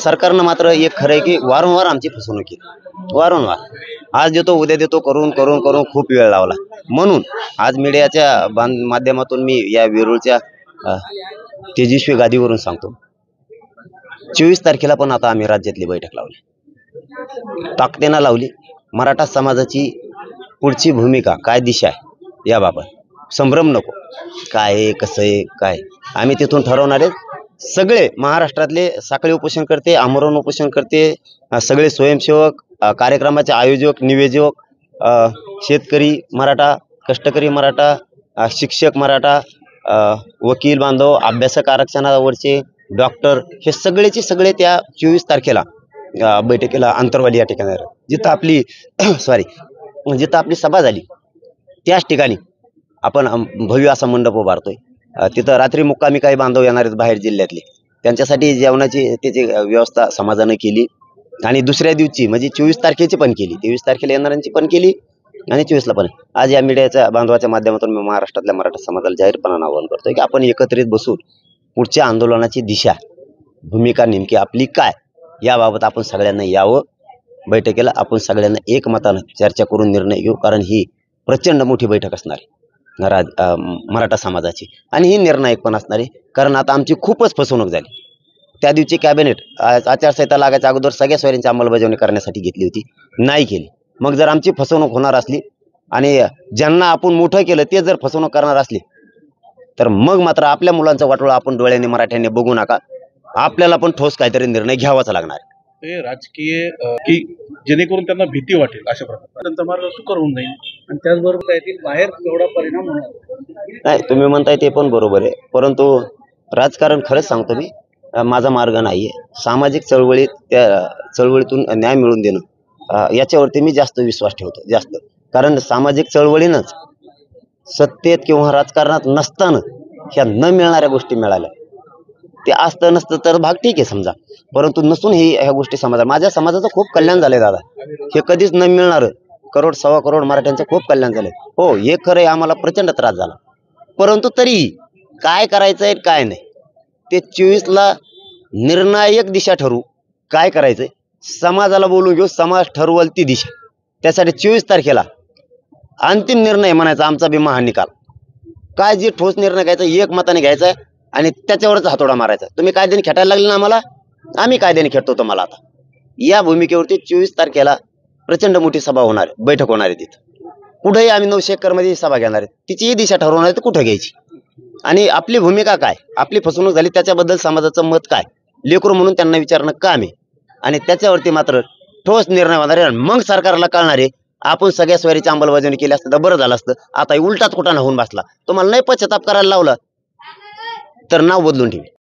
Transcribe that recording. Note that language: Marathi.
सरकारनं मात्र एक खरं आहे की वारंवार आमची फसवणूक केली, वारंवार आज देतो उद्या देतो करून करून करून खूप वेळ लावला। म्हणून आज मीडियाच्या माध्यमातून मी या वेरूळच्या तेजस्वी गादीवरून सांगतो, 24 तारखेला पण आता आम्ही राज्यातली बैठक लावली, ताकदीनं लावली। मराठा समाजाची पुढची भूमिका काय दिशा आहे याबाबत संभ्रम नको, काय आहे कसं आहे काय आम्ही तिथून ठरवणार आहे। सगळे महाराष्ट्रातले साखळी उपोषण करते, आमरण उपोषण करते, सगळे स्वयंसेवक, कार्यक्रमाचे आयोजक, नियोजक, शेतकरी मराठा, कष्टकरी मराठा, शिक्षक मराठा, वकील बांधव, अभ्यासक आरक्षणावरचे डॉक्टर, हे सगळेचे सगळे त्या 24 तारखेला बैठकीला अंतरवाली या ठिकाणी जिथं आपली जिथं आपली सभा झाली त्याच ठिकाणी आपण भव्य असा मंडप उभारतोय। तिथं रात्री मुक्कामी काही बांधव येणार आहेत बाहेर जिल्ह्यातले, त्यांच्यासाठी जेवणाची त्याची व्यवस्था समाजानं केली आणि दुसऱ्या दिवशी म्हणजे 24 तारखेची पण केली, 23 तारखेला येणाऱ्यांची पण केली आणि 24ला पण। आज या मीडियाच्या बांधवाच्या माध्यमातून मी महाराष्ट्रातल्या मराठा समाजाला जाहीरपणाने आवाहन करतोय की आपण एकत्रित बसून पुढच्या आंदोलनाची दिशा, भूमिका नेमकी आपली काय याबाबत आपण सगळ्यांना यावं बैठकीला, आपण सगळ्यांना एकमतानं चर्चा करून निर्णय घेऊ, कारण ही प्रचंड मोठी बैठक असणार आहे मराठा समाजाची आणि ही निर्णायक पण असणार आहे। कारण आता आमची खूपच फसवणूक झाली। त्या दिवशी कॅबिनेट आचारसंहिता लागायच्या अगोदर सगळ्या सोयऱ्यांची अंमलबजावणी करण्यासाठी घेतली होती, नाही केली। मग जर आमची फसवणूक होणार असली आणि ज्यांना आपण मोठं केलं ते जर फसवणूक करणार असली तर मग मात्र आपल्या मुलांचं वाटोळं आपण डोळ्यांनी मराठ्यांनी बघू नका, आपल्याला पण ठोस काहीतरी निर्णय घ्यावाच लागणार। ते राजकीय की जेणेकरून त्यांना भीती वाटेल अशा प्रकारे त्यांचा मार्ग सुकर होऊन जाईल आणि त्याचबरोबर त्यातील बाहेर एवढा परिणाम होणार नाही। तुम्ही म्हणताय ते पण बरोबर आहे, परंतु राजकारण खरंच सांगतो मी माझा मार्ग नाहीये। सामाजिक चळवळीत त्या चळवळीतून न्याय मिळवून देणं याच्यावरती मी जास्त विश्वास ठेवतो, जास्त। कारण सामाजिक चळवळीनंच सत्तेत किंवा राजकारणात नसताना ह्या न मिळणाऱ्या गोष्टी मिळाल्या, ते असतं नसतं तर भाग ठीक आहे समजा, परंतु नसून ह्या गोष्टी माझ्या समाजाचं खूप कल्याण झालंय दादा, हे कधीच न मिळणार करोड सव्वा करोड मराठ्यांचं खूप कल्याण झालंय। हो हे खरं आहे, आम्हाला प्रचंड त्रास झाला, परंतु तरी काय करायचंय काय नाही ते 24ला निर्णायक दिशा ठरवू, काय करायचंय समाजाला बोलून घेऊ, समाज ठरवल ती दिशा। त्यासाठी 24 तारखेला अंतिम निर्णय म्हणायचा आमचा बी महानिकाल, काय जे ठोस निर्णय घ्यायचा एक मताने घ्यायचा आणि त्याच्यावरच हातोडा मारायचा। तुम्ही कायद्याने खेटायला लागले ना आम्हाला, आम्ही कायद्याने खेळतो तुम्हाला। आता या भूमिकेवरती 24 तारखेला प्रचंड मोठी सभा होणार, बैठक होणार आहे तिथं, कुठेही आम्ही 900 एकरमध्ये सभा घेणार आहे, तिची दिशा ठरवणार आहे तर कुठं घ्यायची आणि आपली भूमिका काय, आपली फसवणूक झाली त्याच्याबद्दल समाजाचं मत काय, लेकरू म्हणून त्यांना विचारणं काम आहे आणि त्याच्यावरती मात्र ठोस निर्णय होणार आहे। मग सरकारला कळणार आहे आपण सगळ्या सोयरीची अंमलबजावणी केली असतं तर बरं झालं असतं, आता उलटाच कुठं होऊन बसला। तुम्हाला नाही पश्चाताप करायला लावलं तर नाव बदलून ठेवी।